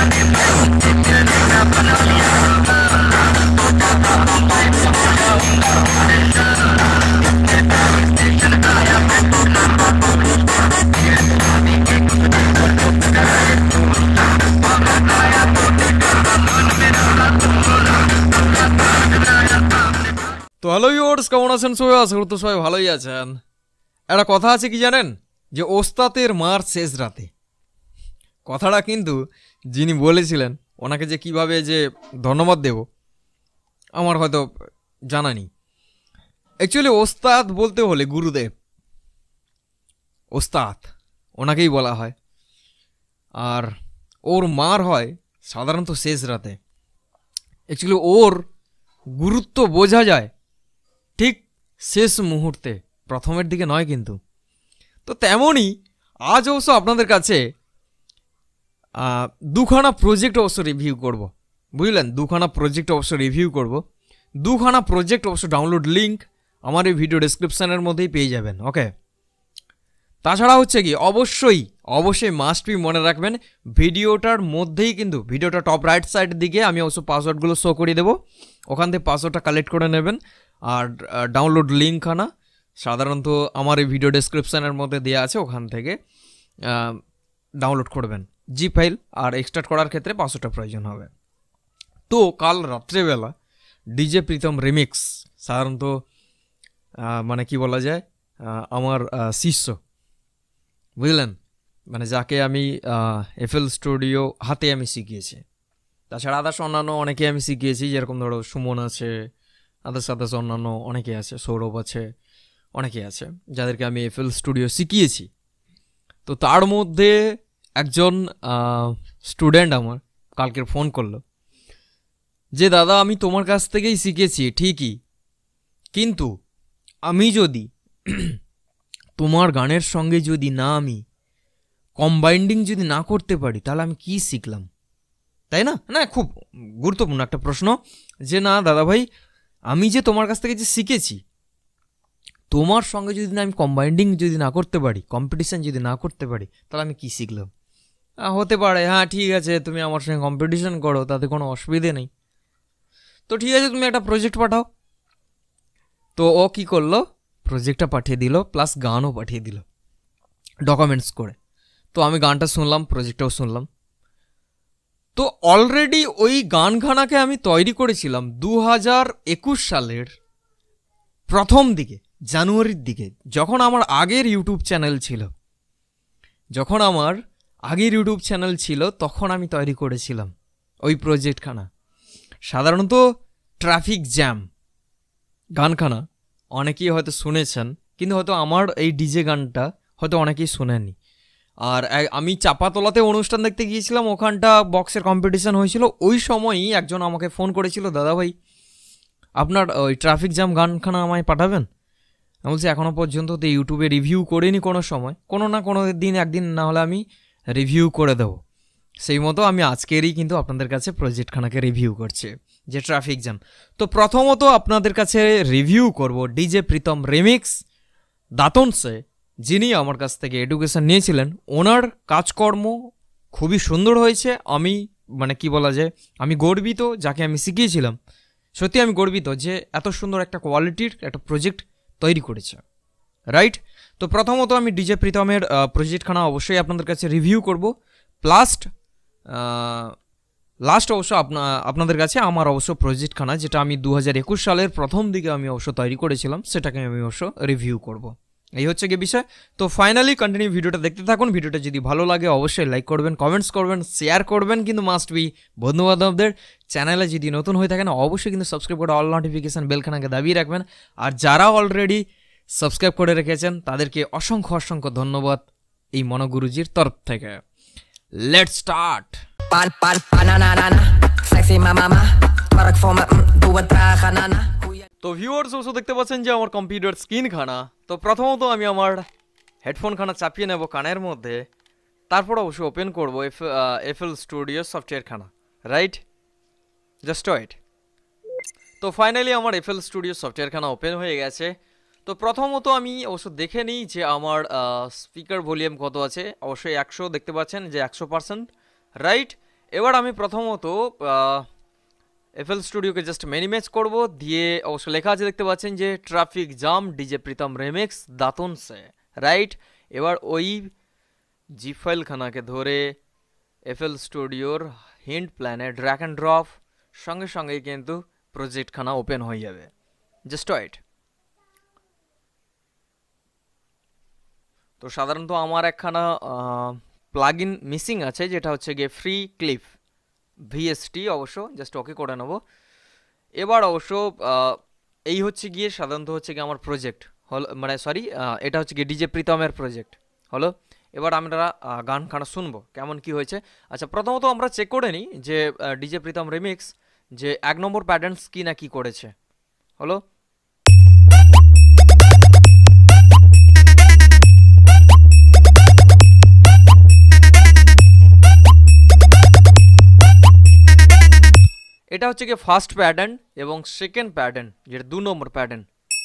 তো hello viewers, কেমন আছেন সবাই? আশা করি তো সবাই ভালোই আছেন। একটা কথা আছে কি জানেন, যে ওস্তাদের মার শেষ রাতে। কথাটা কিন্তু যিনি বলেছিলেন ওনাকে যে কিভাবে যে ধন্যবাদ দেব আমার হয়তো জানা নেই। অ্যাকচুয়ালি ওস্তাদ বলতে হলে গুরুদেব, ওস্তাদ ওনাকেই বলা হয়। আর ওর মার হয় সাধারণত শেষ রাতে। অ্যাকচুয়ালি ওর গুরুত্ব বোঝা যায় ঠিক শেষ মুহূর্তে, প্রথমের দিকে নয় কিন্তু। তো তেমনই আজ অবশ্য আপনাদের কাছে দুখানা প্রজেক্ট অবশ্য রিভিউ করব, বুঝলেন? দুখানা প্রজেক্ট অবশ্য রিভিউ করব। দুখানা প্রজেক্ট অবশ্য ডাউনলোড লিঙ্ক আমার এই ভিডিও ডেসক্রিপশানের মধ্যেই পেয়ে যাবেন। ওকে, তাছাড়া হচ্ছে কি অবশ্যই মাস্ট বি মনে রাখবেন, ভিডিওটার মধ্যেই কিন্তু ভিডিওটা টপ রাইট সাইডের দিকে আমি অবশ্য পাসওয়ার্ডগুলো শো করিয়ে দেবো, ওখান থেকে পাসওয়ার্ডটা কালেক্ট করে নেবেন। আর ডাউনলোড লিঙ্কখানা সাধারণত আমার এই ভিডিও ডেসক্রিপশানের মধ্যে দেওয়া আছে, ওখান থেকে ডাউনলোড করবেন জি ফাইল। আর এক্সট্রাক্ট করার ক্ষেত্রে পাসওয়ার্ডটা প্রয়োজন হবে। তো কাল রাত্রেবেলা ডিজে প্রীতম রিমিক্স, সাধারণত মানে কি বলা যায়, আমার শিষ্য, বুঝলেন? মানে যাকে আমি এফএল স্টুডিও হাতে আমি শিখিয়েছি। তাছাড়া আদার্স অন্যান্য অনেকে আমি শিখিয়েছি, যেরকম ধরো সুমন আছে, আদার্স অন্যান্য অনেকে আছে, সৌরভ আছে, অনেকে আছে যাদেরকে আমি এফএল স্টুডিও শিখিয়েছি। তো তার মধ্যে একজন স্টুডেন্ট আমার কালকের ফোন করলো যে দাদা আমি তোমার কাছ থেকেই শিখেছি ঠিকই, কিন্তু আমি যদি তোমার গানের সঙ্গে যদি না আমি কম্বাইন্ডিং যদি না করতে পারি তাহলে আমি কি শিখলাম, তাই না? না, খুব গুরুত্বপূর্ণ একটা প্রশ্ন যে না দাদা ভাই, আমি যে তোমার কাছ থেকে যে শিখেছি, তোমার সঙ্গে যদি না আমি কম্বাইন্ডিং যদি না করতে পারি, কম্পিটিশান যদি না করতে পারি, তাহলে আমি কি শিখলাম? হতে পারে হ্যাঁ ঠিক আছে তুমি আমার সঙ্গে কম্পিটিশান করো, তাতে কোনো অসুবিধে নেই। তো ঠিক আছে তুমি একটা প্রজেক্ট পাঠাও। তো ও কী করলো, প্রজেক্টটা পাঠিয়ে দিল, প্লাস গানও পাঠিয়ে দিল ডকুমেন্টস করে। তো আমি গানটা শুনলাম, প্রজেক্টটাও শুনলাম। তো অলরেডি ওই গানখানাকে আমি তৈরি করেছিলাম 2021 সালের প্রথম দিকে, জানুয়ারির দিকে, যখন আমার আগের ইউটিউব চ্যানেল ছিল, তখন আমি তৈরি করেছিলাম ওই প্রজেক্টখানা। সাধারণত ট্রাফিক জ্যাম গানখানা অনেকেই হয়তো শুনেছেন, কিন্তু হয়তো আমার এই ডিজে গানটা হয়তো অনেকেই শোনেননি। আর আমি চাপাতলাতে অনুষ্ঠান দেখতে গিয়েছিলাম, ওখানটা বক্সের কম্পিটিশান হয়েছিল। ওই সময়ই একজন আমাকে ফোন করেছিল, দাদা ভাই আপনার ওই ট্রাফিক জ্যাম গানখানা আমায় পাঠাবেন। আমি বলছি এখনও পর্যন্ত তো ইউটিউবে রিভিউ করিনি কোনো সময়, কোনো না কোনো দিন একদিন না হলে আমি রিভিউ করে দেবো। সেই মতো আমি আজকেরই কিন্তু আপনাদের কাছে প্রজেক্টখানাকে রিভিউ করছি, যে ট্রাফিক জ্যাম। তো প্রথমত আপনাদের কাছে রিভিউ করব ডিজে প্রীতম রিমিক্স দাতনসে, যিনি আমার কাছ থেকে এডুকেশন নিয়েছিলেন। ওনার কাজকর্ম খুবই সুন্দর হয়েছে। আমি মানে কি বলা যায়, আমি গর্বিত যাকে আমি শিখিয়েছিলাম, সত্যি আমি গর্বিত যে এত সুন্দর একটা কোয়ালিটির একটা প্রজেক্ট তৈরি করেছে, রাইট? তো প্রথমত আমি ডিজে প্রীতমের প্রজেক্টখানা অবশ্যই আপনাদের কাছে রিভিউ করব, লাস্ট অবশ্য আপনাদের কাছে আমার অবশ্য প্রজেক্টখানা, যেটা আমি 2021 সালের প্রথম দিকে আমি অবশ্য তৈরি করেছিলাম, সেটাকে আমি অবশ্য রিভিউ করব। এই হচ্ছে কি বিষয়। তো ফাইনালি কন্টিনিউ ভিডিওটা দেখতে থাকুন। ভিডিওটা যদি ভালো লাগে অবশ্যই লাইক করবেন, কমেন্টস করবেন, শেয়ার করবেন, কিন্তু মাস্ট বি বন্ধুবান্ধবদের। চ্যানেলে যদি নতুন হয়ে থাকেন অবশ্যই কিন্তু সাবস্ক্রাইব করে অল নোটিফিকেশান বেলখানাকে দাবিয়ে রাখবেন। আর যারা অলরেডি সাবস্ক্রাইব করে রেখেছেন তাদেরকে অসংখ্য ধন্যবাদ এই মনোগুরুজির তরফ থেকে। Let's start. তো ভিউয়ার্স অবশ্য দেখতে পাচ্ছেন যে আমার কম্পিউটার স্ক্রিনখানা। তো প্রথমত আমি আমার হেডফোনখানা চাপিয়ে নেব কানের মধ্যে, তারপর অবশ্য ওপেন করবো এফএল স্টুডিও সফটওয়্যারখানা, রাইট? Just wait. তো ফাইনালি আমার এফএল স্টুডিও সফটওয়্যারখানা ওপেন হয়ে গেছে। তো প্রথমত আমি অবশ্য দেখে নিই যে আমার স্পিকার ভলিউম কত আছে। অবশ্যই 100 দেখতে পাচ্ছেন যে 100%, রাইট? এবার আমি প্রথমত এফএল স্টুডিওকে জাস্ট মিনিমাইজ করব, দিয়ে অবশ্য লেখা আছে দেখতে পাচ্ছেন যে traffic jam DJ Pritam remix দাতন সে, রাইট। এবার ওই জি ফাইলখানাকে ধরে এফএল স্টুডিওর হিন্ট প্ল্যানে ড্র্যাগ অ্যান্ড ড্রপ, সঙ্গে সঙ্গেই কিন্তু প্রজেক্টখানা ওপেন হয়ে যাবে। Just wait. তো সাধারণত আমার একখানা প্লাগ ইন মিসিং আছে, যেটা হচ্ছে গিয়ে ফ্রি ক্লিপ ভিএসটি, অবশ্য জাস্ট ওকে করে নেব। এবার অবশ্য এই হচ্ছে গিয়ে সাধারণত হচ্ছে গিয়ে আমার প্রজেক্ট হলো, মানে সরি এটা হচ্ছে গিয়ে ডিজে প্রীতমের প্রজেক্ট হলো। এবার আমরা গানখানা শুনবো কেমন কি হয়েছে। আচ্ছা, প্রথমত আমরা চেক করে নিই যে ডিজে প্রীতম রিমিক্স যে 1 নম্বর প্যাটার্নস কি না কি করেছে হলো। এটা হচ্ছে গিয়ে ফার্স্ট প্যাটার্ন এবং সেকেন্ড প্যাটার্ন যেটা 2 নম্বর প্যাটার্ন।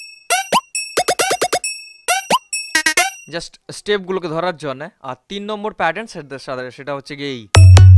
জাস্ট স্টেপগুলোকে ধরার জন্য। আর 3 নম্বর প্যাটার্ন সেটা হচ্ছে গিয়ে এই।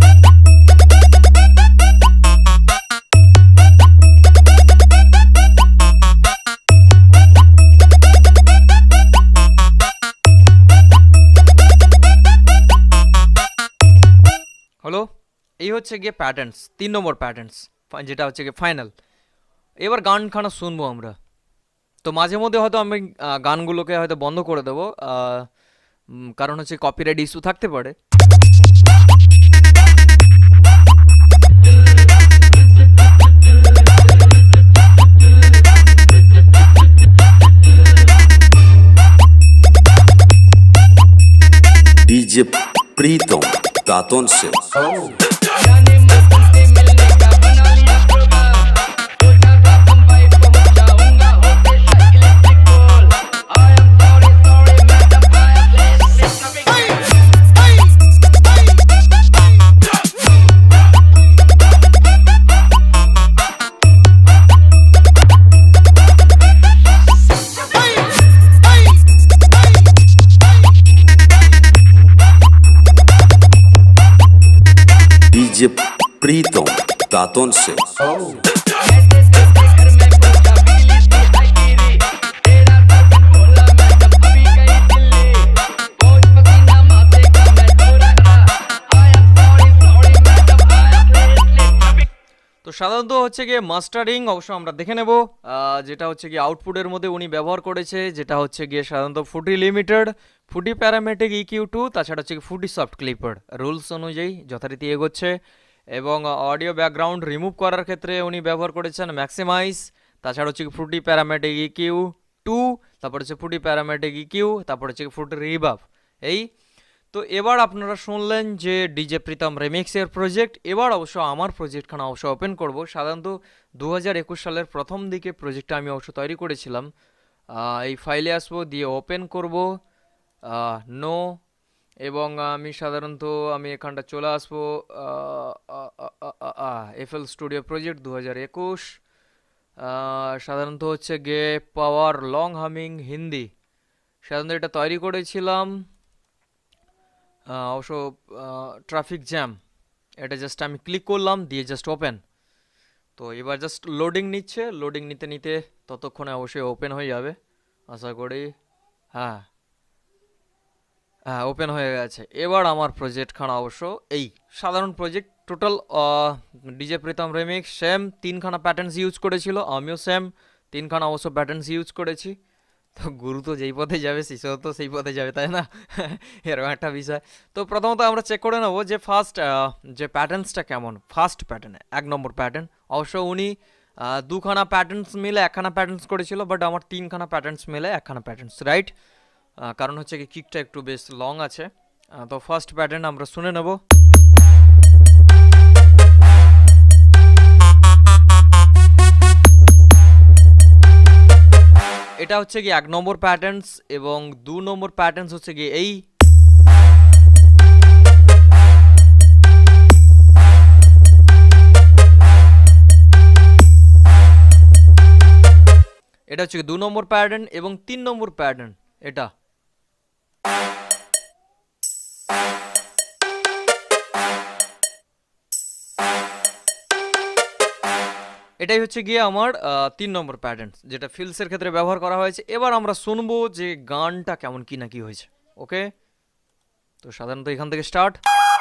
হলো, এই হচ্ছে গিয়ে প্যাটার্নস, 3 নম্বর প্যাটার্নস, যেটা হচ্ছে গিয়ে ফাইনাল। এবার গানখানা শুনবো আমরা। তো মাঝে মধ্যে হয়তো আমি গানগুলোকে হয়তো বন্ধ করে দেবো, কারণ হচ্ছে কপিরাইট ইস্যু থাকতে পারে। डीजे प्रीतम दातन से डीजे प्रीतम दातन से তো সাধারণত হচ্ছে গিয়ে মাস্টারিং অবশ্য আমরা দেখে নেব, যেটা হচ্ছে গিয়ে আউটপুটের মধ্যে উনি ব্যবহার করেছে, যেটা হচ্ছে গিয়ে সাধারণত ফুটি লিমিটেড, ফুটি প্যারামেটিক EQ2, তাছাড়া হচ্ছে কি ফুটি সফট ক্লিপার রুলস অনুযায়ী যথারীতি এগোচ্ছে। এবং অডিও ব্যাকগ্রাউন্ড রিমুভ করার ক্ষেত্রে উনি ব্যবহার করেছেন ম্যাক্সিমাইজ, তাছাড়া হচ্ছে ফুটি প্যারামেটিক EQ2, তারপর হচ্ছে ফুটি প্যারামেটিক EQ, তারপর হচ্ছে ফুটি রিভাব। এই তো এবার আপনারা শুনলেন যে ডিজে প্রীতম রিমিক্সের প্রজেক্ট। এবার অবশ্য আমার প্রজেক্টখানা অবশ্য ওপেন করব। সাধারণত 2021 সালের প্রথম দিকে প্রজেক্টটা আমি অবশ্য তৈরি করেছিলাম। এই ফাইলে আসবো, দিয়ে ওপেন করব, নো, এবং আমি সাধারণত এখানটা চলে আসবো এফএল স্টুডিও প্রজেক্ট 2021, সাধারণত হচ্ছে গে পাওয়ার লং হামিং হিন্দি, সাধারণত এটা তৈরি করেছিলাম। অবশ্য ট্রাফিক জ্যাম, এটা জাস্ট আমি ক্লিক করলাম, দিয়ে জাস্ট ওপেন। তো এবার জাস্ট লোডিং নিচ্ছে, লোডিং নিতে নিতে ততক্ষণে অবশ্যই ওপেন হয়ে যাবে আশা করি। হ্যাঁ, ওপেন হয়ে গেছে। এবার আমার প্রজেক্টখানা অবশ্য এই সাধারণ project, total DJ Pritam remix same 3খানা প্যাটার্নস ইউজ করেছিল, আমিও সেম 3খানা অবশ্য প্যাটার্নস ইউজ করেছি। তো গুরু তো যেই পথে যাবে শিষ্য তো সেই পথে যাবে, তাই না? এরকম একটা বিষয়। তো প্রথমত আমরা চেক করে নেবো যে ফার্স্ট যে প্যাটার্নসটা কেমন। ফার্স্ট প্যাটার্নে 1 নম্বর প্যাটার্ন, অবশ্য উনি 2খানা প্যাটার্নস মিলে 1খানা প্যাটার্নস করেছিল, বাট আমার 3খানা প্যাটার্নস মিলে 1খানা প্যাটার্নস, রাইট। কারণ হচ্ছে কি কিকটা একটু বেশ লং আছে। তো ফার্স্ট প্যাটার্ন আমরা শুনে নেব। এটা হচ্ছে কি 1 নম্বর প্যাটার্নস এবং 2 নম্বর প্যাটার্নস হচ্ছে কি এই। এটা হচ্ছে 2 নম্বর প্যাটার্ন এবং 3 নম্বর প্যাটার্ন এটা। এটাই হচ্ছে গিয়ে আমার 3 নম্বর প্যাটার্ন, যেটা ফিলসের ক্ষেত্রে ব্যবহার করা হয়েছে। এবার আমরা শুনবো যে গানটা কেমন কি না কি হয়েছে। ওকে, তো সাধারণত এখান থেকে স্টার্ট।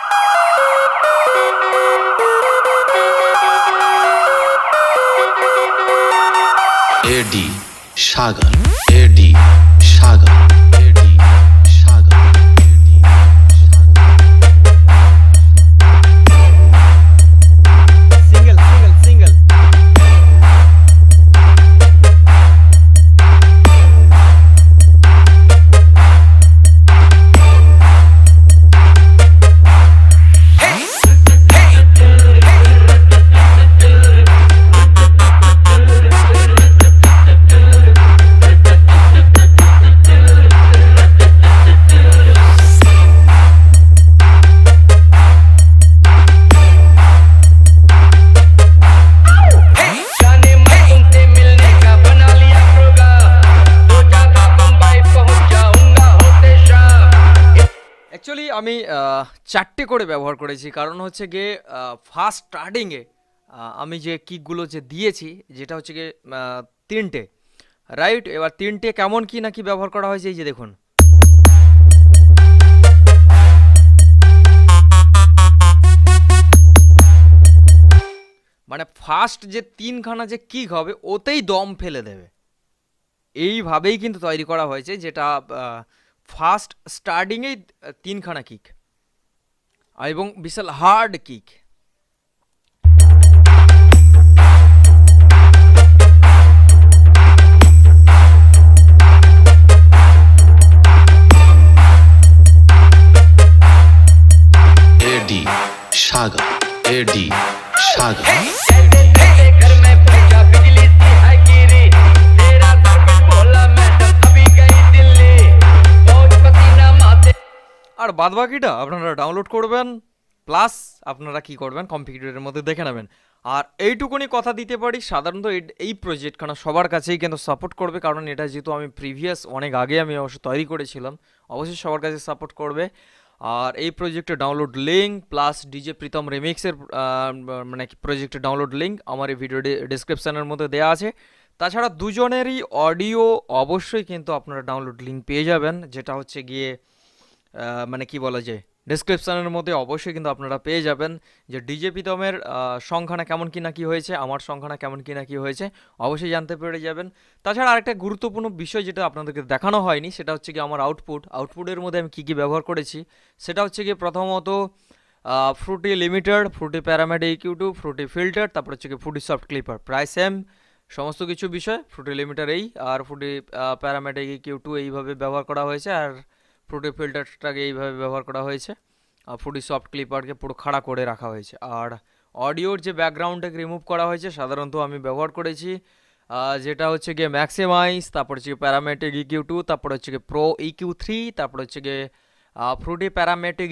এডি সাগর, এডি সাগর, এডি সাগর, এডি সিঙ্গেল সিঙ্গেল সিঙ্গেল। অ্যাকচুয়ালি আমি 4টে করে ব্যবহার করেছি, কারণ হচ্ছে গিয়ে ফার্স্ট স্টার্টিংয়ে আমি যে কিকগুলো যে দিয়েছি যেটা হচ্ছে গিয়ে 3টে, রাইট। এবার 3টে কেমন কি না কি ব্যবহার করা হয়েছে এই যে দেখুন। মানে ফার্স্ট যে 3খানা যে কিক হবে ওতেই দম ফেলে দেবে, এইভাবেই কিন্তু তৈরি করা হয়েছে, যেটা ফার্স্ট স্টার্টিংয়েই 3খানা কিক এবং বিশাল হার্ড কিক। एडी सागर, एडी सागर। घर में पहुंचा बिजली सी है गिरी, तेरा सरपंच बोला मैडम अभी गई दिल्ली, पहुंच पसीना माथे। আর বাদ বাকিটা আপনারা ডাউনলোড করবেন, প্লাস আপনারা কি করবেন কম্পিউটারের মধ্যে দেখে নেবেন। আর এইটুকুনি কথা দিতে পারি, সাধারণত এই প্রজেক্টখানা সবার কাছেই কিন্তু সাপোর্ট করবে, কারণ এটা যেহেতু আমি প্রিভিয়াস অনেক আগে আমি অবশ্য তৈরি করেছিলাম, অবশ্যই সবার কাছে সাপোর্ট করবে। আর এই প্রজেক্টের download link plus DJ Pritam রিমিক্সের মানে প্রজেক্টের ডাউনলোড লিঙ্ক আমার এই ভিডিও ডিসক্রিপশানের মধ্যে দেওয়া আছে। তাছাড়া দুজনেরই অডিও অবশ্যই কিন্তু আপনারা ডাউনলোড লিঙ্ক পেয়ে যাবেন, যেটা হচ্ছে গিয়ে মানে কি বলা যায় ডিসক্রিপশানের মধ্যে অবশ্যই কিন্তু আপনারা পেয়ে যাবেন যে ডিজে প্রীতমের সংখ্যানা কেমন কি না কি হয়েছে, আমার সংখ্যানা কেমন কি না কি হয়েছে, অবশ্যই জানতে পেরে যাবেন। তাছাড়া আরেকটা গুরুত্বপূর্ণ বিষয় যেটা আপনাদেরকে দেখানো হয়নি, সেটা হচ্ছে কি আমার আউটপুটের মধ্যে আমি কী কী ব্যবহার করেছি। সেটা হচ্ছে কি প্রথমত Fruity limited, Fruity parametric EQ2, Fruity filter, তারপর হচ্ছে কি ফ্রুটি সফট ক্লিপার, প্রায় সেম সমস্ত কিছু বিষয়। ফ্রুটি লিমিটার এই আর ফ্রুটি প্যারামেড EQ2 এইভাবে ব্যবহার করা হয়েছে, আর ফ্রুটি ফিল্টারটাকে এইভাবে ব্যবহার করা হয়েছে, আর ফ্রুটি সফট ক্লিপারকে পুরো খাড়া করে রাখা হয়েছে। আর অডিওর যে ব্যাকগ্রাউন্ডটাকে রিমুভ করা হয়েছে সাধারণত আমি ব্যবহার করেছি যেটা হচ্ছে গিয়ে ম্যাক্সিমাইজ, তারপর হচ্ছে প্যারামেটিক EQ2, তারপর হচ্ছে গিয়ে প্রো EQ3, তারপর হচ্ছে গিয়ে ফ্রুটি প্যারামেটিক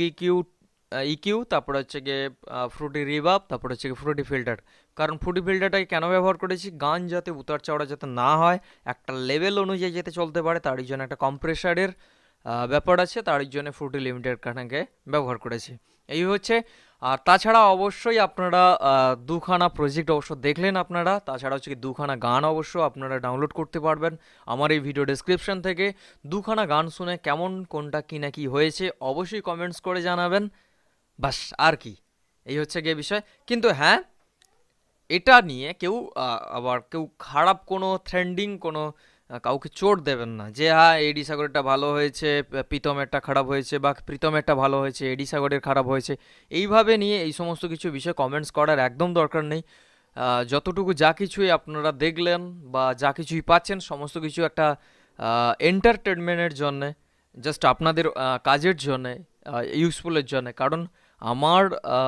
EQ, তারপর হচ্ছে গিয়ে ফ্রুটি রিভাব, তারপর হচ্ছে গিয়ে ফ্রুটি ফিল্টার। কারণ ফ্রুটি ফিল্টারটাকে কেন ব্যবহার করেছি, গান যাতে উতার চওড়া যাতে না হয়, একটা লেভেল অনুযায়ী যাতে চলতে পারে, তারই জন্য একটা কম্প্রেসারের ব্যাপার আছে, তার জন্য ফ্রুটি লিমিটেড কানাকে ব্যবহার করেছি। এই হচ্ছে। আর তাছাড়া অবশ্যই আপনারা দুখানা প্রজেক্ট অবশ্য দেখলেন আপনারা, তাছাড়া হচ্ছে কি দুখানা গান অবশ্য আপনারা ডাউনলোড করতে পারবেন আমার এই ভিডিও ডেসক্রিপশন থেকে। দুখানা গান শুনে কেমন কোনটা কি না কি হয়েছে অবশ্যই কমেন্টস করে জানাবেন, বাস আর কি, এই হচ্ছে গিয়ে বিষয়। কিন্তু হ্যাঁ, এটা নিয়ে কেউ আবার কেউ খারাপ কোনো ট্রেন্ডিং কোনো কাউকে চোট দেবেন না যে হ্যাঁ এডি সাগরেরটা ভালো হয়েছে প্রীতমেরটা খারাপ হয়েছে, বা প্রীতমেরটা ভালো হয়েছে এডি সাগরের খারাপ হয়েছে, এইভাবে নিয়ে এই সমস্ত কিছু বিষয় কমেন্টস করার একদম দরকার নেই। যতটুকু যা কিছুই আপনারা দেখলেন বা যা কিছুই পাচ্ছেন সমস্ত কিছু একটা এন্টারটেনমেন্টের জন্যে, জাস্ট আপনাদের কাজের জন্যে, ইউজফুলের জন্যে। কারণ আমার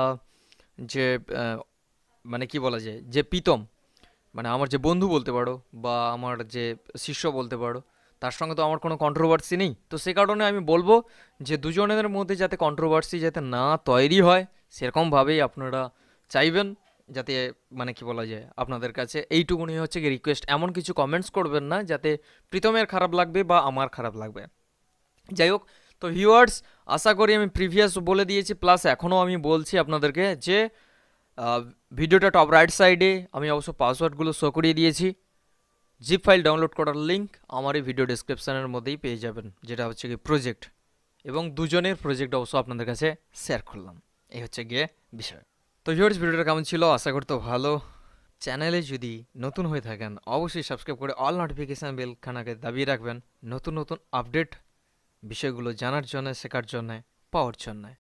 যে মানে কি বলা যায় যে প্রীতম মানে আমার যে বন্ধু বলতে পারো বা আমার যে শিষ্য বলতে পারো, তার সঙ্গে তো আমার কোনো কন্ট্রোভার্সি নেই। তো সে কারণে আমি বলবো যে দুজনের মধ্যে যাতে কন্ট্রোভার্সি যাতে না তৈরি হয় সেরকমভাবেই আপনারা চাইবেন, যাতে মানে কি বলা যায় আপনাদের কাছে এইটুকুনি হচ্ছে কি রিকোয়েস্ট, এমন কিছু কমেন্টস করবেন না যাতে প্রীতমের খারাপ লাগবে বা আমার খারাপ লাগবে। যাই হোক, তো ভিউয়ার্স আশা করি আমি প্রিভিয়াস বলে দিয়েছি, প্লাস এখনও আমি বলছি আপনাদেরকে যে ভিডিওটা টপ রাইট সাইডে আমি অবশ্য পাসওয়ার্ডগুলো শো করিয়ে দিয়েছি। জিপ ফাইল ডাউনলোড করার লিঙ্ক আমার এই ভিডিও ডেসক্রিপশানের মধ্যেই পেয়ে যাবেন, যেটা হচ্ছে কি প্রজেক্ট, এবং দুজনের প্রজেক্ট অবশ্য আপনাদের কাছে শেয়ার করলাম। এই হচ্ছে গিয়ে বিষয়। তো ভিউয়ার্স, ভিডিওটা কেমন ছিল আশা করতে ভালো। চ্যানেলে যদি নতুন হয়ে থাকেন অবশ্যই সাবস্ক্রাইব করে অল নোটিফিকেশান বেলখানাকে দাবিয়ে রাখবেন নতুন নতুন আপডেট বিষয়গুলো জানার জন্য, শেখার জন্য, পাওয়ার জন্য।